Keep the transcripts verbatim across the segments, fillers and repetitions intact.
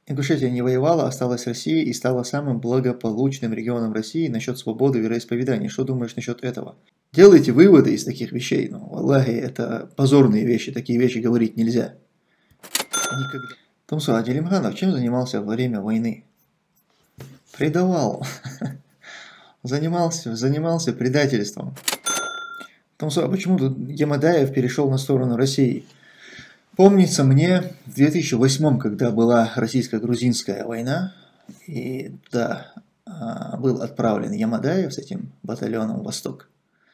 Ингушетия не воевала, осталась Россией и стала самым благополучным регионом России насчет свободы вероисповедания. Что думаешь насчет этого? Делайте выводы из таких вещей. Ну, Аллахи, это позорные вещи, такие вещи говорить нельзя. Никогда. Тумсо, а Делимханов чем занимался во время войны? Предавал. Занимался, занимался предательством. Тумсо, а почему тут Ямадаев перешел на сторону России? Помнится мне в две тысячи восьмом, когда была российско-грузинская война, и да, был отправлен Ямадаев с этим батальоном в Восток.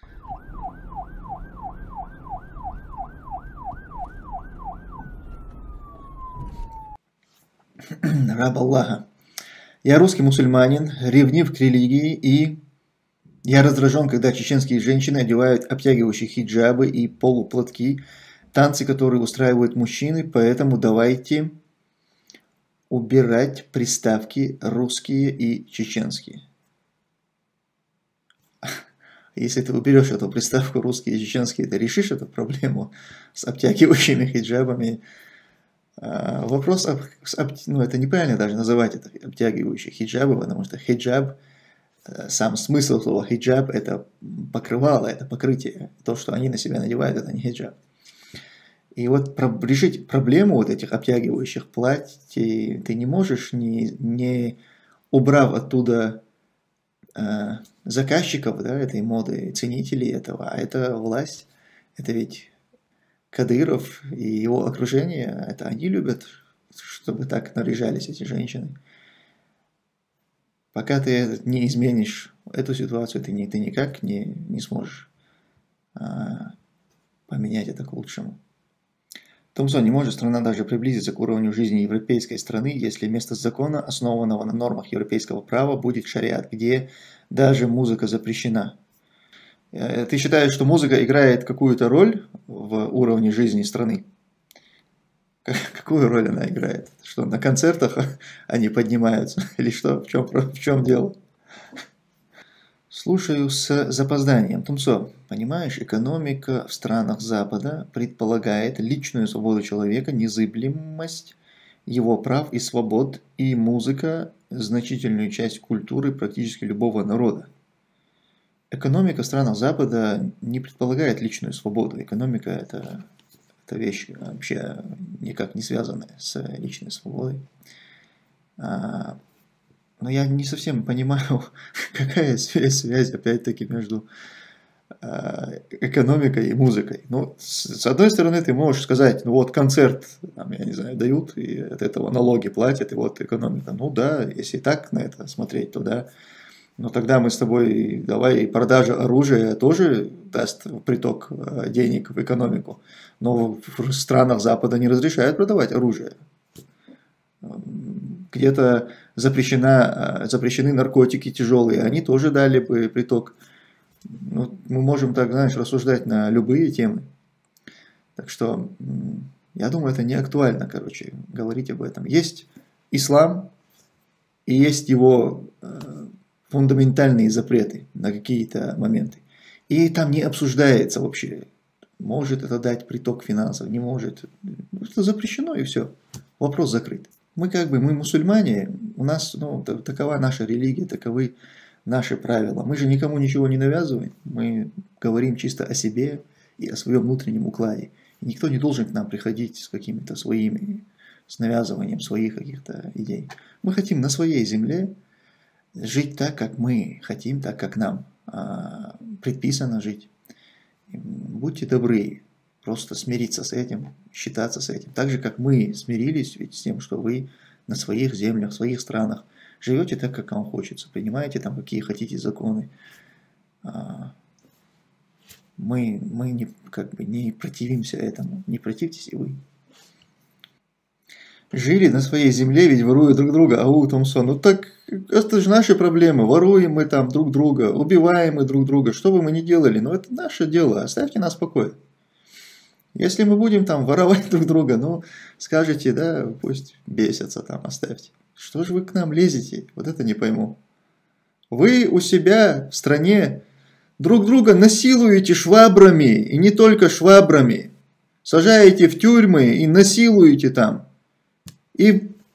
Раб Аллаха. Я русский мусульманин, ревнив к религии, и я раздражен, когда чеченские женщины одевают обтягивающие хиджабы и полуплатки, танцы, которые устраивают мужчины, поэтому давайте убирать приставки русские и чеченские. Если ты уберешь эту приставку русские и чеченские, ты решишь эту проблему с обтягивающими хиджабами. Вопрос, ну это неправильно даже называть это обтягивающие хиджабы, потому что хиджаб, сам смысл слова хиджаб, это покрывало, это покрытие. То, что они на себя надевают, это не хиджаб. И вот решить проблему вот этих обтягивающих платьев ты не можешь, не, не убрав оттуда э, заказчиков, да, этой моды, ценителей этого, а это власть, это ведь Кадыров и его окружение, это они любят, чтобы так наряжались эти женщины. Пока ты не изменишь эту ситуацию, ты, не, ты никак не, не сможешь а, поменять это к лучшему. Томсон, не может страна даже приблизиться к уровню жизни европейской страны, если вместо закона, основанного на нормах европейского права, будет шариат, где даже музыка запрещена. Ты считаешь, что музыка играет какую-то роль в уровне жизни страны? Какую роль она играет? Что на концертах они поднимаются? Или что? В чем, в чем дело? Слушаю с запозданием. Тумсо, понимаешь, экономика в странах Запада предполагает личную свободу человека, незыблемость его прав и свобод, и музыка – значительную часть культуры практически любого народа. Экономика в странах Запада не предполагает личную свободу. Экономика – это, это вещь вообще никак не связанная с личной свободой. А, но я не совсем понимаю, какая связь, связь опять-таки, между а, экономикой и музыкой. Ну, с, с одной стороны, ты можешь сказать, ну вот концерт, там, я не знаю, дают, и от этого налоги платят, и вот экономика. Ну да, если так на это смотреть, то да. Но тогда мы с тобой, давай, продажа оружия тоже даст приток денег в экономику. Но в странах Запада не разрешают продавать оружие. Где-то запрещена, запрещены наркотики тяжелые, они тоже дали бы приток. Ну, мы можем так, знаешь, рассуждать на любые темы. Так что, я думаю, это не актуально, короче, говорить об этом. Есть ислам, и есть его фундаментальные запреты на какие-то моменты. И там не обсуждается вообще, может это дать приток финансов, не может. Это запрещено и все. Вопрос закрыт. Мы как бы, мы мусульмане, у нас, ну, такова наша религия, таковы наши правила. Мы же никому ничего не навязываем, мы говорим чисто о себе и о своем внутреннем укладе. И никто не должен к нам приходить с какими-то своими, с навязыванием своих каких-то идей. Мы хотим на своей земле жить так, как мы хотим, так, как нам а, предписано жить. Будьте добры, просто смириться с этим, считаться с этим. Так же, как мы смирились ведь с тем, что вы на своих землях, в своих странах живете так, как вам хочется, принимаете там какие хотите законы. А, мы мы не, как бы не противимся этому, не противьтесь и вы. Жили на своей земле, ведь воруют друг друга. Ау, Томсон, ну так это же наши проблемы. Воруем мы там друг друга, убиваем мы друг друга. Что бы мы ни делали, но это наше дело. Оставьте нас в покое. Если мы будем там воровать друг друга, ну, скажете, да, пусть бесятся там, оставьте. Что же вы к нам лезете? Вот это не пойму. Вы у себя в стране друг друга насилуете швабрами, и не только швабрами. Сажаете в тюрьмы и насилуете там. И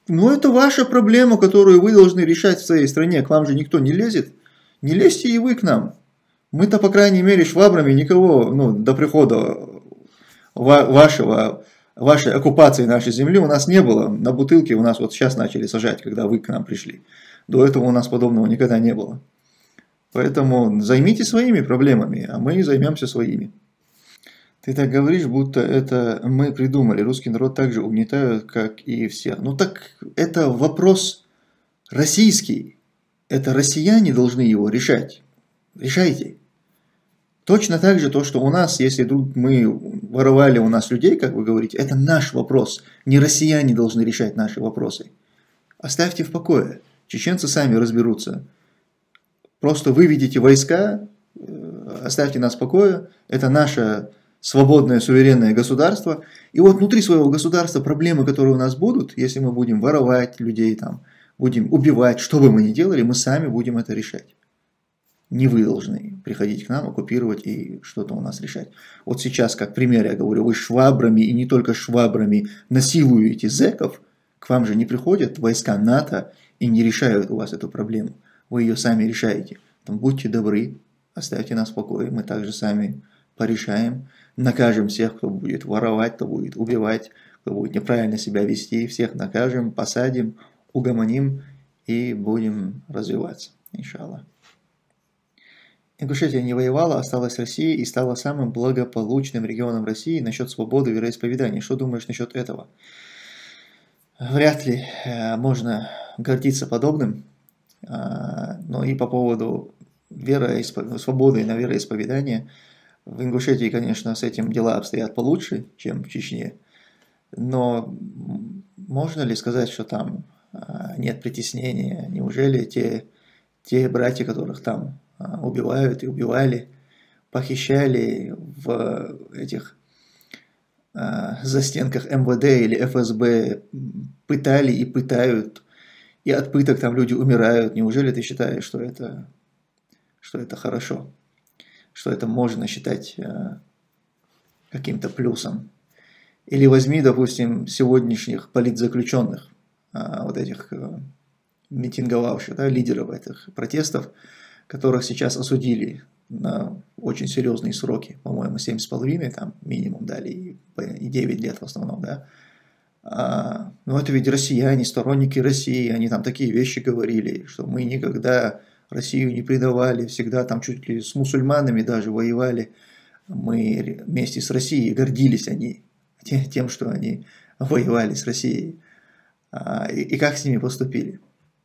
Ну, это ваша проблема, которую вы должны решать в своей стране. К вам же никто не лезет. Не лезьте и вы к нам. Мы-то, по крайней мере, швабрами никого, ну, до прихода ва вашего, вашей оккупации нашей земли у нас не было. На бутылке у нас вот сейчас начали сажать, когда вы к нам пришли. До этого у нас подобного никогда не было. Поэтому займитесь своими проблемами, а мы займемся своими. Ты так говоришь, будто это мы придумали. Русский народ так же угнетают, как и всех. Ну так это вопрос российский. Это россияне должны его решать. Решайте. Точно так же то, что у нас, если тут мы воровали у нас людей, как вы говорите, это наш вопрос. Не россияне должны решать наши вопросы. Оставьте в покое. Чеченцы сами разберутся. Просто выведите войска, оставьте нас в покое. Это наше свободное, суверенное государство. И вот внутри своего государства проблемы, которые у нас будут, если мы будем воровать людей, там, будем убивать, что бы мы ни делали, мы сами будем это решать. Не вы должны приходить к нам, оккупировать и что-то у нас решать. Вот сейчас, как пример, я говорю, вы швабрами и не только швабрами насилуете зэков, к вам же не приходят войска НАТО и не решают у вас эту проблему. Вы ее сами решаете. Там, будьте добры, оставьте нас в покое, мы также сами порешаем. Накажем всех, кто будет воровать, кто будет убивать, кто будет неправильно себя вести. Всех накажем, посадим, угомоним и будем развиваться. Иншаллах. Ингушетия не воевала, осталась Россия и стала самым благополучным регионом России насчет свободы вероисповедания. Что думаешь насчет этого? Вряд ли можно гордиться подобным. Но и по поводу вероисп... свободы на вероисповедание. В Ингушетии, конечно, с этим дела обстоят получше, чем в Чечне. Но можно ли сказать, что там нет притеснения? Неужели те, те братья, которых там убивают и убивали, похищали в этих застенках эм вэ дэ или эф эс бэ, пытали и пытают, и от пыток там люди умирают? Неужели ты считаешь, что это, что это хорошо? Что это можно считать каким-то плюсом? Или возьми, допустим, сегодняшних политзаключенных, вот этих митинговавших, да, лидеров этих протестов, которых сейчас осудили на очень серьезные сроки, по-моему, семь с половиной, там минимум дали, и девять лет в основном, да. А, ну это ведь россияне, сторонники России, они там такие вещи говорили, что мы никогда Россию не предавали, всегда там чуть ли с мусульманами даже воевали, мы вместе с Россией гордились они тем, что они воевали с Россией. А, и, и как с ними поступили?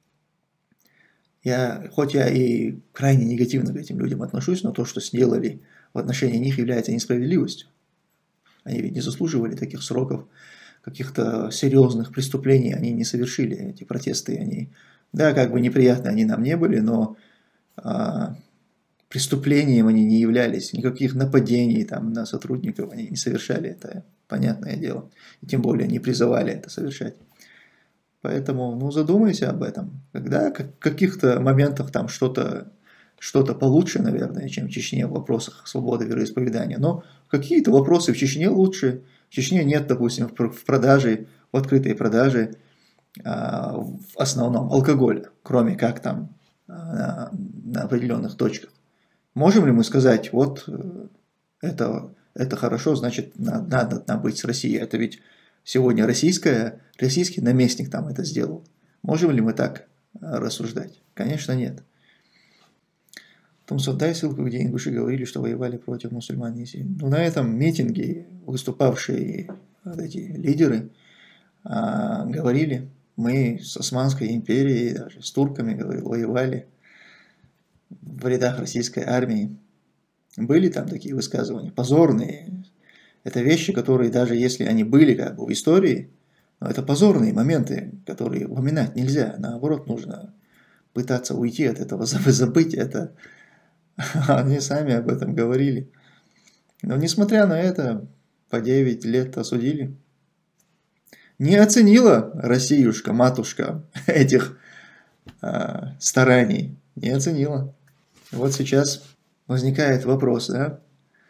Я, хоть я и крайне негативно к этим людям отношусь, но то, что сделали в отношении них, является несправедливостью. Они ведь не заслуживали таких сроков, каких-то серьезных преступлений они не совершили. Эти протесты, они, да, как бы неприятны они нам не были, но а, преступлением они не являлись. Никаких нападений там, на сотрудников они не совершали, это понятное дело. И тем более не призывали это совершать. Поэтому, ну, задумайся об этом. Когда в каких-то моментах там что-то что-то получше, наверное, чем в Чечне в вопросах свободы вероисповедания. Но какие-то вопросы в Чечне лучше. В Чечне нет, допустим, в продаже, в открытой продаже а, в основном алкоголя, кроме как там а, на, на определенных точках. Можем ли мы сказать, вот это, это хорошо, значит, надо, надо нам быть с Россией. Это ведь сегодня российская, российский наместник там это сделал. Можем ли мы так рассуждать? Конечно, нет. Томсов, дай ссылку, где ингуши говорили, что воевали против мусульман. Ну, на этом митинге выступавшие вот эти лидеры а, говорили, мы с Османской империей, даже с турками говорил, воевали в рядах российской армии. Были там такие высказывания, позорные. Это вещи, которые даже если они были как бы в истории, но это позорные моменты, которые упоминать нельзя. Наоборот, нужно пытаться уйти от этого, забыть это. Они сами об этом говорили. Но несмотря на это, по девять лет осудили. Не оценила Россиюшка, матушка, этих а, стараний. Не оценила. Вот сейчас возникает вопрос, да?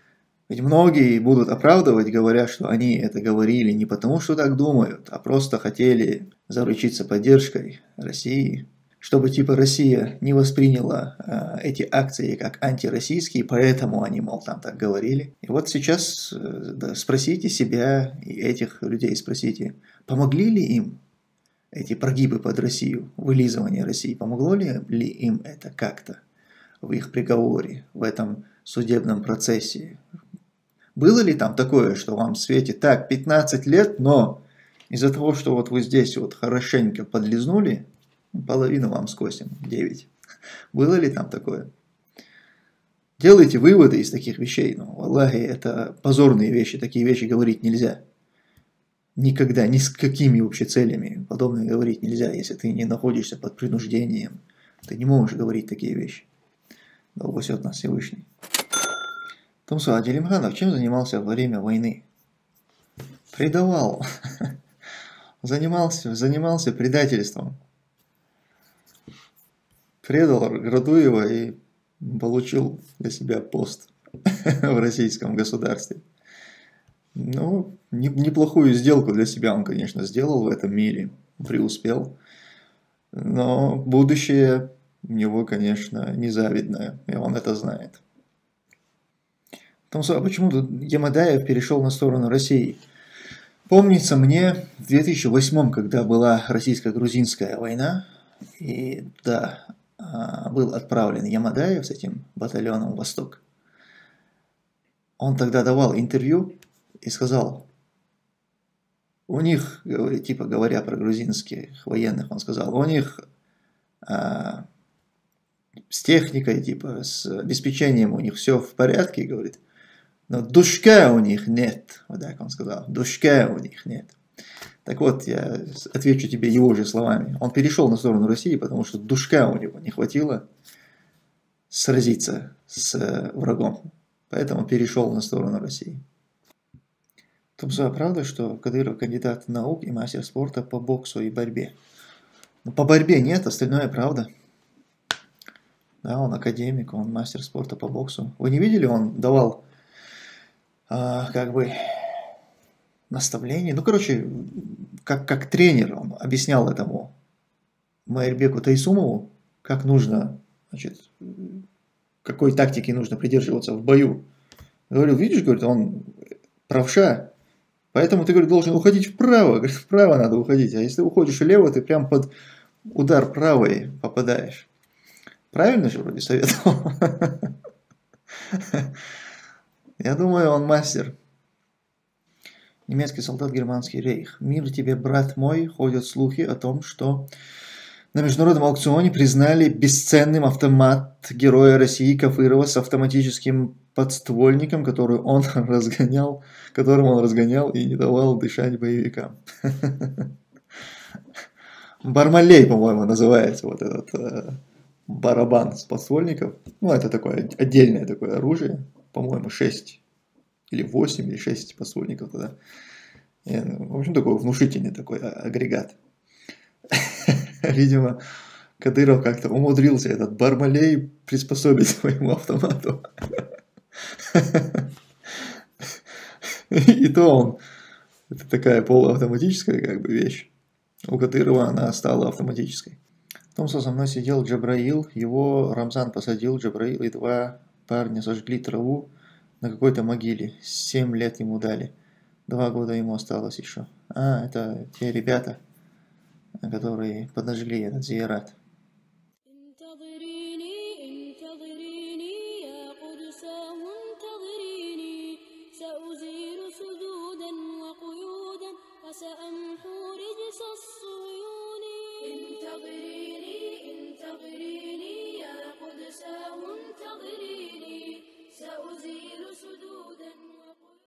Ведь многие будут оправдывать, говоря, что они это говорили не потому, что так думают, а просто хотели заручиться поддержкой России, чтобы типа Россия не восприняла э, эти акции как антироссийские, поэтому они, мол, там так говорили. И вот сейчас э, да, спросите себя и этих людей, спросите, помогли ли им эти прогибы под Россию, вылизывание России, помогло ли, ли им это как-то в их приговоре, в этом судебном процессе? Было ли там такое, что вам светит так пятнадцать лет, но из-за того, что вот вы здесь вот хорошенько подлизнули, половину вам скосим, девять. Было ли там такое? Делайте выводы из таких вещей. Ну, Аллахи, это позорные вещи, такие вещи говорить нельзя. Никогда, ни с какими вообще целями подобное говорить нельзя, если ты не находишься под принуждением. Ты не можешь говорить такие вещи. Да упасет нас Всевышний. Тумсо, а Делимханов чем занимался во время войны? Предавал. Занимался, занимался предательством. Предал Радуева и получил для себя пост в российском государстве. Ну, не, неплохую сделку для себя он, конечно, сделал в этом мире, преуспел. Но будущее у него, конечно, незавидное, и он это знает. Томсо, а почему тут Ямадаев перешел на сторону России? Помнится мне в две тысячи восьмом, когда была российско-грузинская война, и да, был отправлен Ямадаев с этим батальоном «Восток». Он тогда давал интервью и сказал, у них, типа говоря про грузинских военных, он сказал, у них а, с техникой, типа с обеспечением у них все в порядке, говорит, но душка у них нет, вот так он сказал, душка у них нет. Так вот, я отвечу тебе его же словами. Он перешел на сторону России, потому что душка у него не хватило сразиться с врагом. Поэтому перешел на сторону России. Тумсо, правда, что Кадыров кандидат наук и мастер спорта по боксу и борьбе? Ну, по борьбе нет, остальное правда. Да, он академик, он мастер спорта по боксу. Вы не видели, он давал а, как бы наставление. Ну, короче, как, как тренер он объяснял этому Майрбеку Тайсумову, как нужно, значит, какой тактики нужно придерживаться в бою. Говорил, видишь, говорит, он правша, поэтому ты, говорит, должен уходить вправо. Говорит, вправо надо уходить, а если уходишь влево, ты прям под удар правой попадаешь. Правильно же вроде советовал? Я думаю, он мастер. Немецкий солдат, германский рейх. Мир тебе, брат мой, ходят слухи о том, что на международном аукционе признали бесценным автомат героя России Кафырова с автоматическим подствольником, который он разгонял, которым он разгонял и не давал дышать боевикам. Бармалей, по-моему, называется вот этот э, барабан с подствольников. Ну, это такое отдельное такое оружие. По-моему, шесть или восемь, или шесть подствольников тогда. И, в общем, такой внушительный такой агрегат. Видимо, Кадыров как-то умудрился этот Бармалей приспособить своему автомату. И то он, это такая полуавтоматическая как бы вещь. У Кадырова она стала автоматической. Потом со мной сидел Джабраил, его Рамзан посадил, Джабраил и два парня сожгли траву на какой-то могиле. Семь лет ему дали. Два года ему осталось еще. А, это те ребята, которые подожгли этот зиярат.